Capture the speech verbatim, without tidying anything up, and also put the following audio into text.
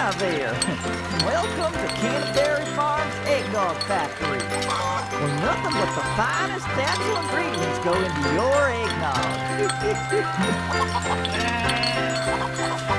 Hi there. Welcome to Canterbury Farms Eggnog Factory, where nothing but the finest natural ingredients go into your eggnog.